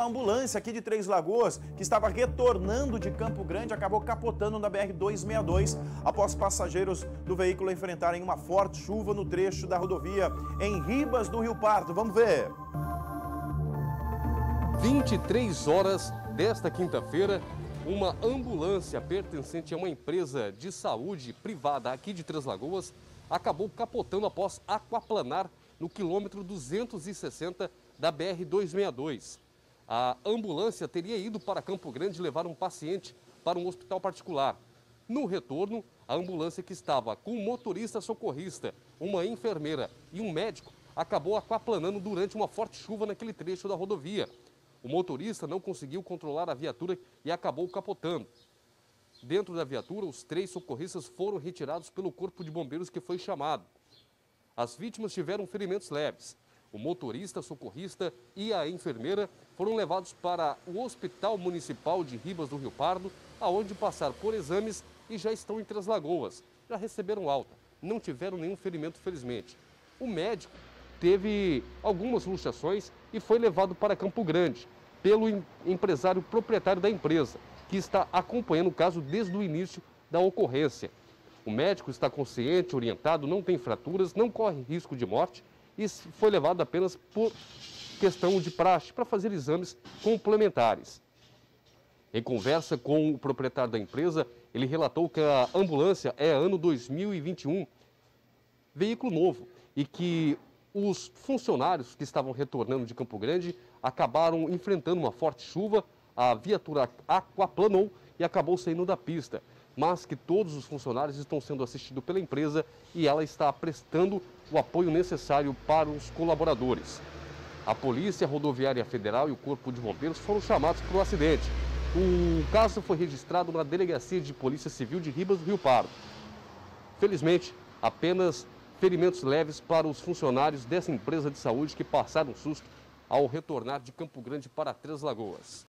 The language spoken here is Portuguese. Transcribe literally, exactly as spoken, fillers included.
uma ambulância aqui de Três Lagoas que estava retornando de Campo Grande acabou capotando na B R duzentos e sessenta e dois após passageiros do veículo enfrentarem uma forte chuva no trecho da rodovia em Ribas do Rio Pardo. Vamos ver. vinte e três horas desta quinta-feira, uma ambulância pertencente a uma empresa de saúde privada aqui de Três Lagoas acabou capotando após aquaplanar no quilômetro duzentos e sessenta da B R duzentos e sessenta e dois. A ambulância teria ido para Campo Grande levar um paciente para um hospital particular. No retorno, a ambulância que estava com um motorista socorrista, uma enfermeira e um médico acabou aquaplanando durante uma forte chuva naquele trecho da rodovia. O motorista não conseguiu controlar a viatura e acabou capotando. Dentro da viatura, os três socorristas foram retirados pelo corpo de bombeiros que foi chamado. As vítimas tiveram ferimentos leves. O motorista, socorrista e a enfermeira foram levados para o Hospital Municipal de Ribas do Rio Pardo, aonde passaram por exames e já estão em Três Lagoas. Já receberam alta, não tiveram nenhum ferimento, felizmente. O médico teve algumas luxações e foi levado para Campo Grande pelo empresário proprietário da empresa, que está acompanhando o caso desde o início da ocorrência. O médico está consciente, orientado, não tem fraturas, não corre risco de morte e foi levado apenas por questão de praxe para fazer exames complementares. Em conversa com o proprietário da empresa, ele relatou que a ambulância é ano dois mil e vinte e um, veículo novo, e que os funcionários que estavam retornando de Campo Grande acabaram enfrentando uma forte chuva, a viatura aquaplanou e acabou saindo da pista, mas que todos os funcionários estão sendo assistidos pela empresa e ela está prestando o apoio necessário para os colaboradores. A Polícia Rodoviária Federal e o Corpo de Bombeiros foram chamados para o acidente. O caso foi registrado na Delegacia de Polícia Civil de Ribas do Rio Pardo. Felizmente, apenas ferimentos leves para os funcionários dessa empresa de saúde que passaram susto ao retornar de Campo Grande para Três Lagoas.